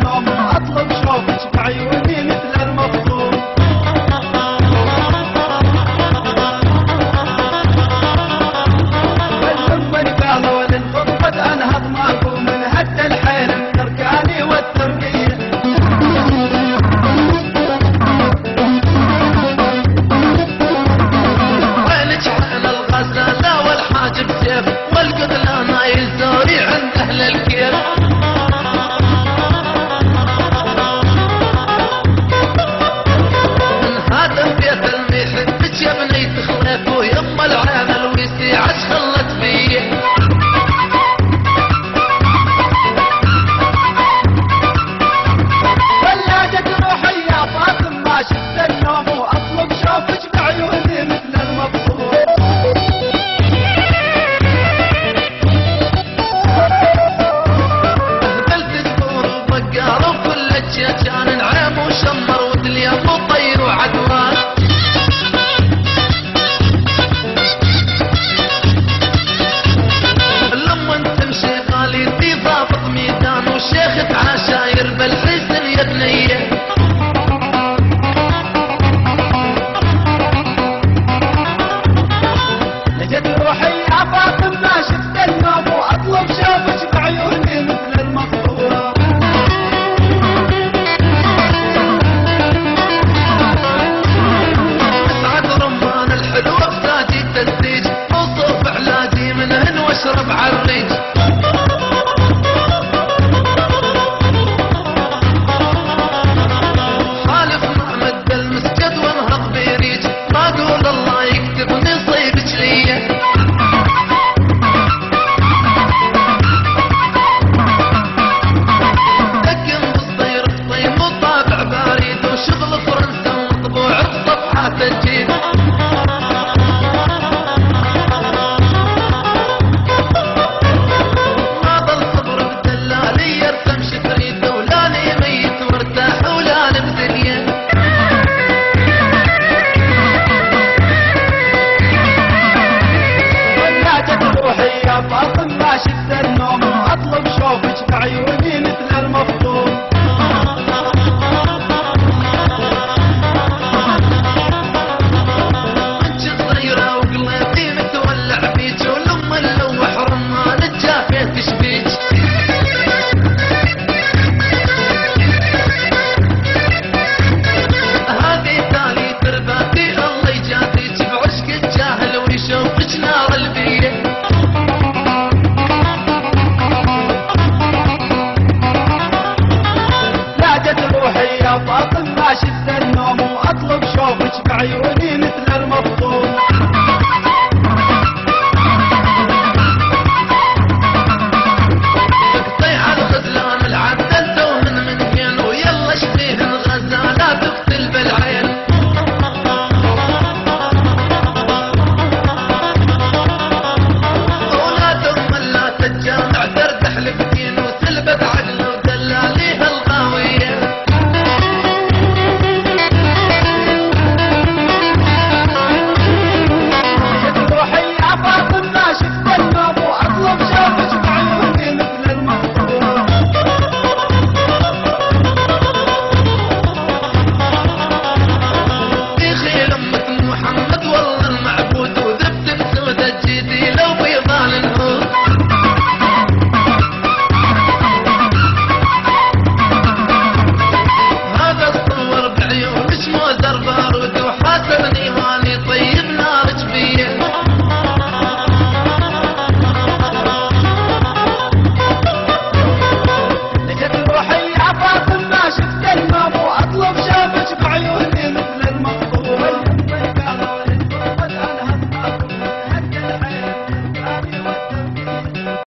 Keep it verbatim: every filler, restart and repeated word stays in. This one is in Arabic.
النوم واطلب شوفك بعيوني مثل المخطوب. والأمن قالوا للخطبة انهض ماكو من هد الحيل من اركاني والترقية. وينك على الغزالة والحاجب سيف والقذلانة يزوري عند اهل الكيف. يا بني تخلف ويما العين الويسي عش خلت بيه. ولادت روحي يا فاطم ما شفت النوم واطلب شوفك بعيوني مثل المبسوط. اهبلت الدور وبقار وكل كان نعيم وشمر ودليم وطير وعدوان. الشيخ عشاير بالحزن يا بنيه.